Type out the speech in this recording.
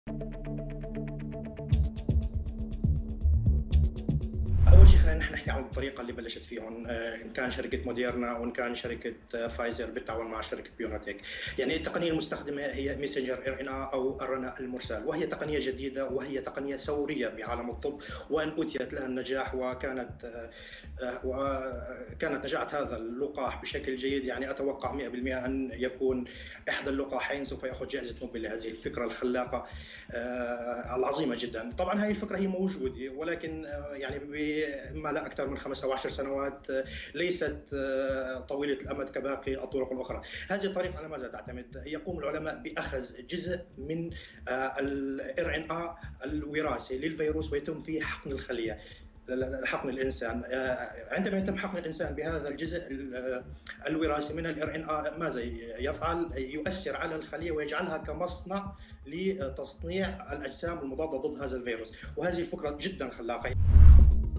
اول شيء خلينا نحن نحكي عن الطريقه اللي بلشت فيهم، ان كان شركه موديرنا وان كان شركه فايزر بالتعاون مع شركه بيونتك. يعني التقنيه المستخدمه هي ميسنجر ار ان اي او الرناء المرسل، وهي تقنيه جديده وهي تقنيه ثوريه بعالم الطب، وان اثيت لها النجاح وكانت نجاعه هذا اللقاح بشكل جيد. يعني اتوقع 100% ان يكون احدى اللقاحين سوف ياخذ جائزه نوبل لهذه الفكره الخلاقه العظيمه جدا. طبعا هذه الفكره هي موجوده، ولكن يعني ما لا اكثر من 5 او 10 سنوات، ليست طويله الامد كباقي الطرق الاخرى. هذه الطريقه على ماذا تعتمد؟ يقوم العلماء باخذ جزء من الار ان اي الوراثي للفيروس ويتم فيه حقن الخليه، حقن الانسان. عندما يتم حقن الانسان بهذا الجزء الوراثي من الار ان اي، ماذا يفعل؟ يؤثر على الخليه ويجعلها كمصنع لتصنيع الاجسام المضاده ضد هذا الفيروس، وهذه الفكره جدا خلاقه.